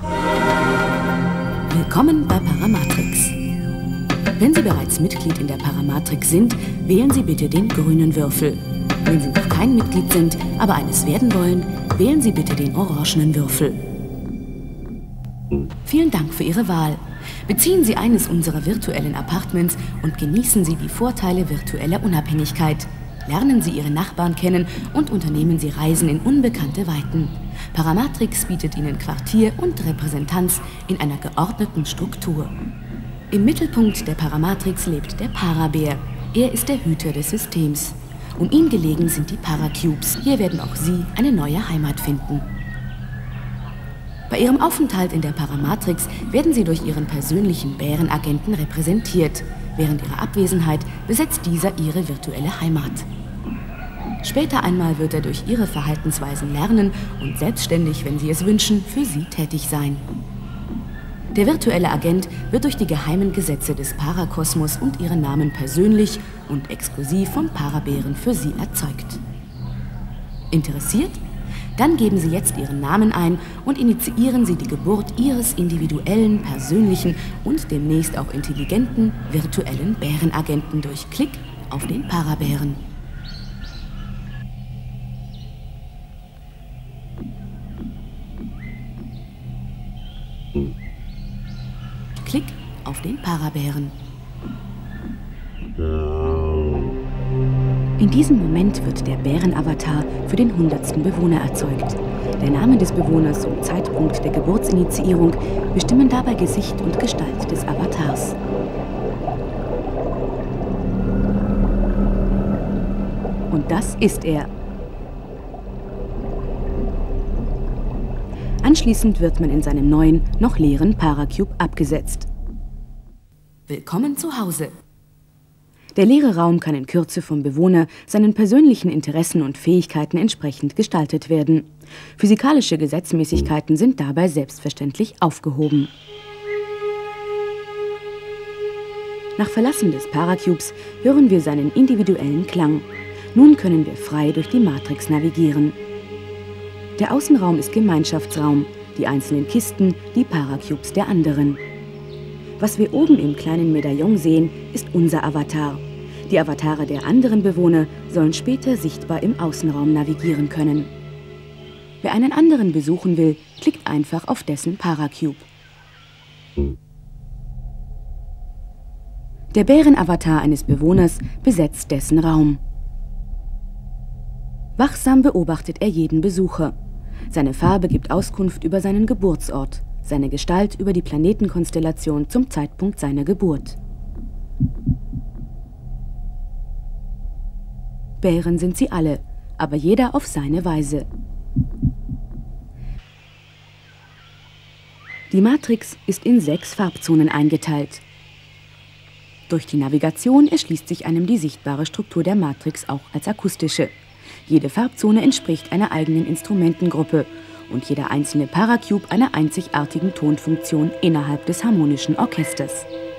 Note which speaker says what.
Speaker 1: Willkommen bei Paramatrix. Wenn Sie bereits Mitglied in der Paramatrix sind, wählen Sie bitte den grünen Würfel. Wenn Sie noch kein Mitglied sind, aber eines werden wollen, wählen Sie bitte den orangenen Würfel. Vielen Dank für Ihre Wahl. Beziehen Sie eines unserer virtuellen Apartments und genießen Sie die Vorteile virtueller Unabhängigkeit. Lernen Sie Ihre Nachbarn kennen und unternehmen Sie Reisen in unbekannte Weiten. Paramatrix bietet Ihnen Quartier und Repräsentanz in einer geordneten Struktur. Im Mittelpunkt der Paramatrix lebt der Parabär. Er ist der Hüter des Systems. Um ihn gelegen sind die Paracubes. Hier werden auch Sie eine neue Heimat finden. Bei Ihrem Aufenthalt in der Paramatrix werden Sie durch Ihren persönlichen Bärenagenten repräsentiert. Während Ihrer Abwesenheit besetzt dieser Ihre virtuelle Heimat. Später einmal wird er durch Ihre Verhaltensweisen lernen und selbstständig, wenn Sie es wünschen, für Sie tätig sein. Der virtuelle Agent wird durch die geheimen Gesetze des Parakosmos und Ihren Namen persönlich und exklusiv vom Parabären für Sie erzeugt. Interessiert? Dann geben Sie jetzt Ihren Namen ein und initiieren Sie die Geburt Ihres individuellen, persönlichen und demnächst auch intelligenten, virtuellen Bärenagenten durch Klick auf den Parabären. Klick auf den Parabären. In diesem Moment wird der Bärenavatar für den 100. Bewohner erzeugt. Der Name des Bewohners und Zeitpunkt der Geburtsinitiierung bestimmen dabei Gesicht und Gestalt des Avatars. Und das ist er. Anschließend wird man in seinem neuen, noch leeren Paracube abgesetzt. Willkommen zu Hause. Der leere Raum kann in Kürze vom Bewohner seinen persönlichen Interessen und Fähigkeiten entsprechend gestaltet werden. Physikalische Gesetzmäßigkeiten sind dabei selbstverständlich aufgehoben. Nach Verlassen des Paracubes hören wir seinen individuellen Klang. Nun können wir frei durch die Matrix navigieren. Der Außenraum ist Gemeinschaftsraum, die einzelnen Kisten die Paracubes der anderen. Was wir oben im kleinen Medaillon sehen, ist unser Avatar. Die Avatare der anderen Bewohner sollen später sichtbar im Außenraum navigieren können. Wer einen anderen besuchen will, klickt einfach auf dessen Paracube. Der Bärenavatar eines Bewohners besetzt dessen Raum. Wachsam beobachtet er jeden Besucher. Seine Farbe gibt Auskunft über seinen Geburtsort, seine Gestalt über die Planetenkonstellation zum Zeitpunkt seiner Geburt. Bären sind sie alle, aber jeder auf seine Weise. Die Matrix ist in 6 Farbzonen eingeteilt. Durch die Navigation erschließt sich einem die sichtbare Struktur der Matrix auch als akustische. Jede Farbzone entspricht einer eigenen Instrumentengruppe und jeder einzelne Paracube einer einzigartigen Tonfunktion innerhalb des harmonischen Orchesters.